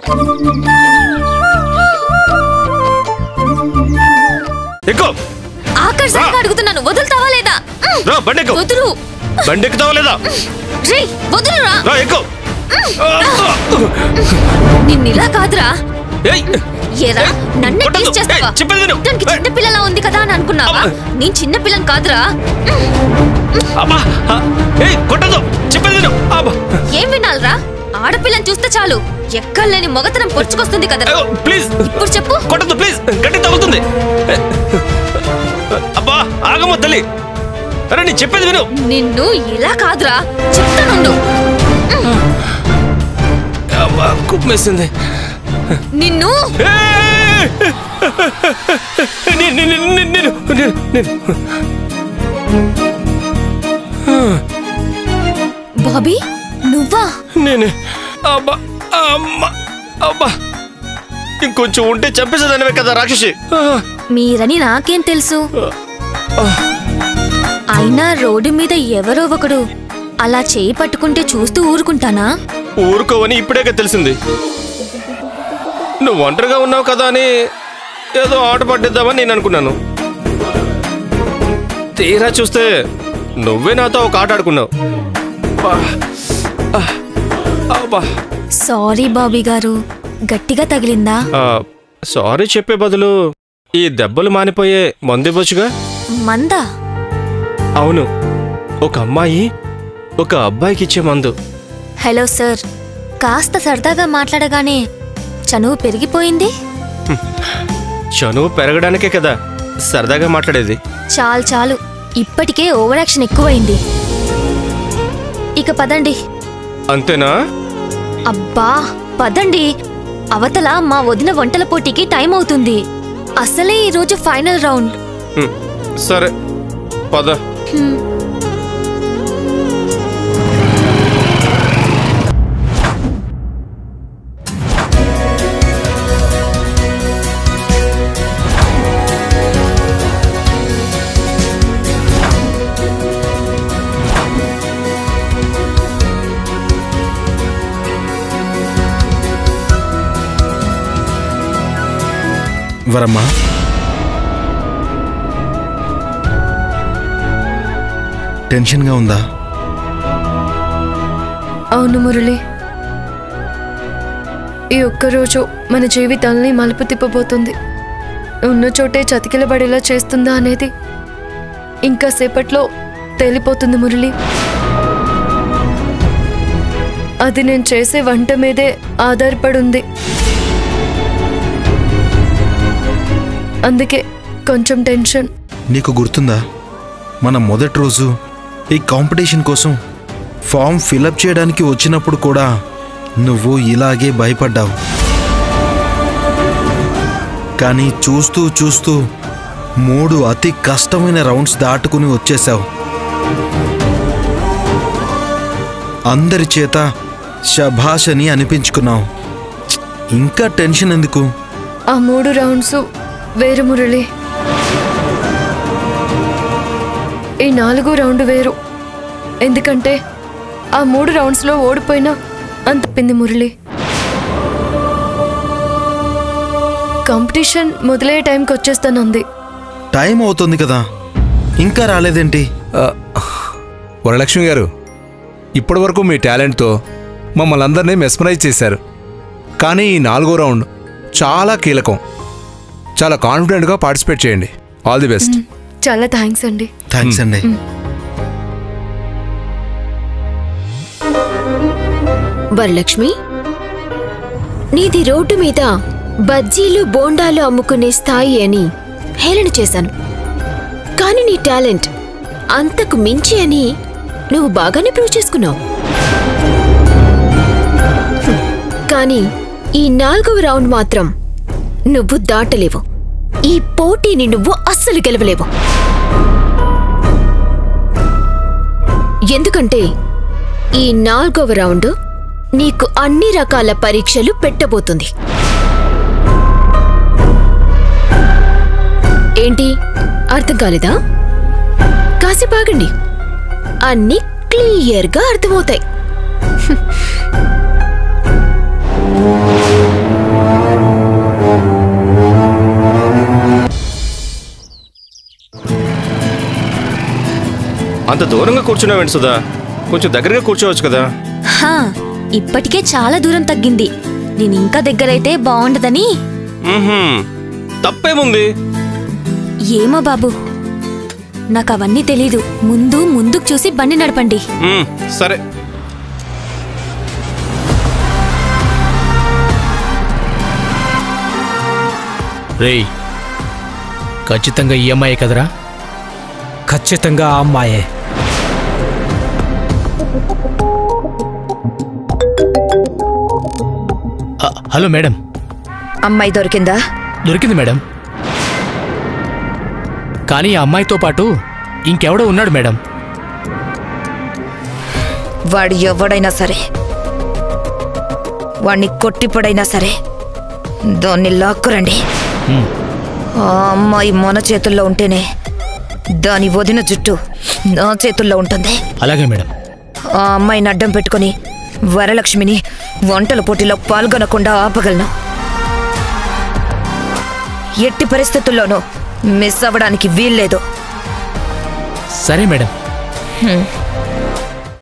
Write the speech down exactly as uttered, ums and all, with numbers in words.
ఎక్కు. ఆకర్షణగా అడుగుతున్నాను, వదులుతావా లేదా? రా బండి ఎక్కు. వదులు. బండి ఎక్కుతావా లేదా? రేయ్ వదులురా. రా ఎక్కు. నిన్నిలా కాదురా. ఏయ్ ఏరా నన్నే టీస్ చేస్తావా? చెప్పేది విను. దానికి చిన్న పిల్లలా ఉంది కదా అని అనుకున్నావా? నేను చిన్న పిల్లని కాదురా. అబ్బా ఏయ్ కొట్టదు. చెప్పేది విను. అబ్బా ఏం వినాలరా? ఆడపిల్లని చూస్తే చాలు ఎక్కలేని మొగతనం పొడుచుకొస్తుంది కదరా. ప్లీజ్ ఇప్పుడు చెప్పు. కొట్టదు ప్లీజ్, గట్టి తగులుతుంది. అబ్బా ఆగమ్మ తల్లి. అరే నీ చెప్పేది విను. నిన్ను ఇలా కాదురా, చెప్తానుండు. అబ్బా కుమ్మేసింది నిన్ను. బాబీ నువ్వా? నేనే. అబ్బా అమ్మా అబ్బా ఇంకొంచెం ఉంటే చంపేసేదానివే కదా రాక్షసి. మీరని నాకేం తెలుసు? అయినా రోడ్డు మీద ఎవరో ఒకడు అలా చేయి పట్టుకుంటే చూస్తూ ఊరుకుంటానా? ఊరుకోవని ఇప్పుడే తెలిసింది. నువ్వు ఒంటరిగా ఉన్నావు కదా అని ఏదో ఆట పట్టిద్దామని నేను అనుకున్నాను. తీరా చూస్తే నువ్వే నాతో ఒక ఆట ఆడుకున్నావు. సారీ బాబీ గారు, గట్టిగా తగిలిందా? సారీ చెప్పే బదులు ఈ దెబ్బలు మానిపోయే మందివ్వచ్చుగా. మందా? అవును, ఒక అమ్మాయి ఒక అబ్బాయికి ఇచ్చే మందు. హలో సార్, కాస్త సరదాగా మాట్లాడగానే చనువు పెరిగిపోయింది. చనువు పెరగడానికే కదా సరదాగా మాట్లాడేది. చాలు చాలు, ఇప్పటికే ఓవర్ యాక్షన్ ఎక్కువైంది. ఇక పదండి. అంతేనా? అబ్బా పదండి, అవతల మా వదిన వంటల పోటీకి టైం అవుతుంది. అసలే ఈరోజు ఫైనల్ రౌండ్. సరే పద. వరమ్మా, టెన్షన్గా ఉందా? అవును మురళి, ఈ ఒక్కరోజు మన జీవితాల్ని మలుపు తిప్పబోతుంది. ఉన్న చోటే చతికిలబడేలా చేస్తుందా అనేది ఇంకా సేపట్లో తేలిపోతుంది మురళి. అది నేను చేసే వంట మీదే ఆధారపడుంది. అందుకే కొంచెం టెన్షన్. నీకు గుర్తుందా, మన మొదటి రోజు ఈ కాంపిటీషన్ కోసం ఫామ్ ఫిలప్ చేయడానికి వచ్చినప్పుడు కూడా నువ్వు ఇలాగే భయపడ్డావు. కానీ చూస్తూ చూస్తూ మూడు అతి కష్టమైన రౌండ్స్ దాటుకుని వచ్చేసావు. అందరి చేత శభాష్ అని అనిపించుకున్నావు. ఇంకా టెన్షన్ ఎందుకు? ఆ మూడు రౌండ్స్ వేరు మురళి, ఈ నాలుగో రౌండ్ వేరు. ఎందుకంటే ఆ మూడు రౌండ్స్లో ఓడిపోయినా అంత పింది మురళి. కాంపిటీషన్ మొదలయ్యే టైంకి వచ్చేస్తానంది. టైం అవుతుంది కదా, ఇంకా రాలేదేంటి? వరలక్ష్మి గారు, ఇప్పటి వరకు మీ టాలెంట్తో మమ్మల్ని అందరినీ మెస్మరైజ్ చేశారు. కానీ ఈ నాలుగో రౌండ్ చాలా కీలకం. చాలా కాన్ఫిడెంట్గా పార్టిసిపేట్ చేయండి. All the best. చాలా థ్యాంక్స్ అండి. థ్యాంక్స్ అండి. వరలక్ష్మి, నీది రోడ్డు మీద బజ్జీలు బోండాలు అమ్ముకునే స్థాయి అని హేళన చేశాను. కానీ నీ టాలెంట్ అంతకు మించి అని నువ్వు బాగానే ప్రూవ్ చేసుకున్నావు. కానీ ఈ నాలుగవ రౌండ్ మాత్రం నువ్వు దాటలేవు. ఈ పోటీని నువ్వు అస్సలు గెలవలేవు. ఎందుకంటే ఈ నాలుగవ రౌండ్ నీకు అన్ని రకాల పరీక్షలు పెట్టబోతుంది. ఏంటి అర్థం కాలేదా? కాసేపాగండి, అన్ని క్లియర్గా అర్థమవుతాయి. అంత దూరంగా కూర్చున్నావేంటి సుధా? కొంచెం దగ్గరగా కూర్చోవచ్చు కదా. హా ఇప్పటికే చాలా దూరం తగ్గింది. నేను ఇంకా దగ్గరైతే బాగుండదని. మ్మ్హ్మ్. తప్పేముంది? ఏమో బాబు, నాకు అవన్నీ తెలీదు. ముందు ముందుకు చూసి బండి నడపండి. మ్మ్, సరే. రేయ్, ఖచ్చితంగా ఈ అమ్మాయే కదరా? ఖచ్చితంగా ఆ అమ్మాయే. హ- హలో మేడం. అమ్మాయి దొరికిందా? దొరికింది మేడం. కానీ ఆ అమ్మాయితో పాటు ఇంకెవడో ఉన్నాడు మేడం. వాడు ఎవడైనా సరే, వాణ్ణి కొట్టిపడైనా సరే దాన్ని లాక్కురండి. హ్మ్. ఆ అమ్మాయి మన చేతుల్లో ఉంటేనే దాని వదిన జుట్టు నా చేతుల్లో ఉంటుంది. అలాగే మేడం. ఆ అమ్మాయిని అడ్డం పెట్టుకుని వరలక్ష్మిని వంటల పోటీలో పాల్గొనకుండా ఆపగలను. ఎట్టి పరిస్థితుల్లోనూ మిస్ అవ్వడానికి వీల్లేదు. సరే మేడం. హ్మ్.